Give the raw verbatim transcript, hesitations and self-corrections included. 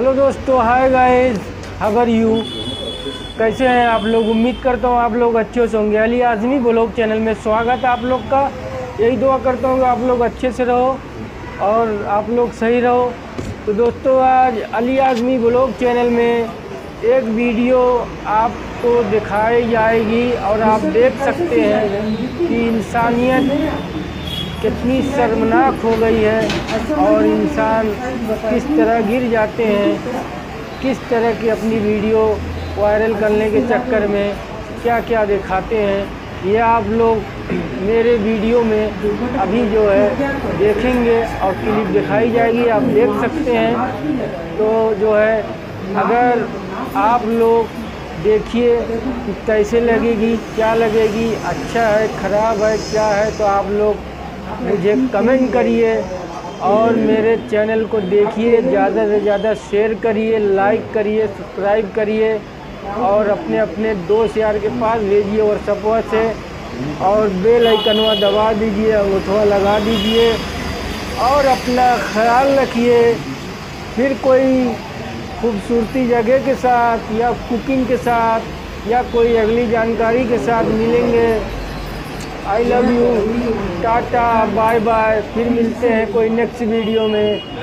Hello दोस्तों, hi guys, how are you. कैसे हैं आप लोग? उम्मीद करता हूँ आप लोग अच्छे से होंगे। अली आज़मी ब्लॉग चैनल में स्वागत है आप लोग का। यही दुआ करता हूँ कि आप लोग अच्छे से रहो और आप लोग सही रहो। तो दोस्तों, आज अली आज़मी ब्लॉग चैनल में एक वीडियो आपको दिखाई जाएगी और आप देख सकते हैं कि इंसानियत कितनी शर्मनाक हो गई है और इंसान किस तरह गिर जाते हैं, किस तरह की अपनी वीडियो वायरल करने के चक्कर में क्या क्या दिखाते हैं। ये आप लोग मेरे वीडियो में अभी जो है देखेंगे और क्लिप दिखाई जाएगी, आप देख सकते हैं। तो जो है अगर आप लोग देखिए कि कैसे लगेगी, क्या लगेगी, अच्छा है, ख़राब है, क्या है, तो आप लोग मुझे कमेंट करिए और मेरे चैनल को देखिए, ज़्यादा से ज़्यादा शेयर करिए, लाइक करिए, सब्सक्राइब करिए और अपने अपने दोस्त यार के पास भेजिए और व्हाट्सएप से, और बेल आइकनवा दबा दीजिए, अंगूठा लगा दीजिए और अपना ख्याल रखिए। फिर कोई खूबसूरती जगह के साथ या कुकिंग के साथ या कोई अगली जानकारी के साथ मिलेंगे। I love you, tata, bye bye. फिर मिलते हैं कोई नेक्स्ट वीडियो में।